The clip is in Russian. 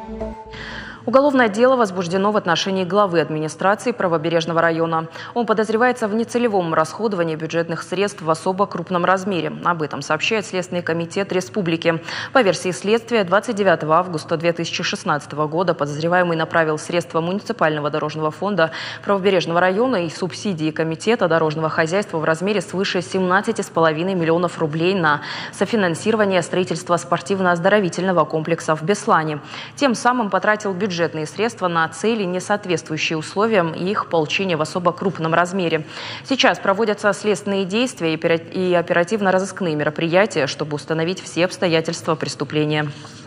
Уголовное дело возбуждено в отношении главы администрации Правобережного района. Он подозревается в нецелевом расходовании бюджетных средств в особо крупном размере. Об этом сообщает Следственный комитет республики. По версии следствия, 29 августа 2016 года подозреваемый направил средства муниципального дорожного фонда Правобережного района и субсидии Комитета дорожного хозяйства в размере свыше 17,5 миллионов рублей на софинансирование строительства спортивно-оздоровительного комплекса в Беслане. Тем самым потратил бюджетные средства на цели, не соответствующие условиям и их получения в особо крупном размере. Сейчас проводятся следственные действия и оперативно-розыскные мероприятия, чтобы установить все обстоятельства преступления.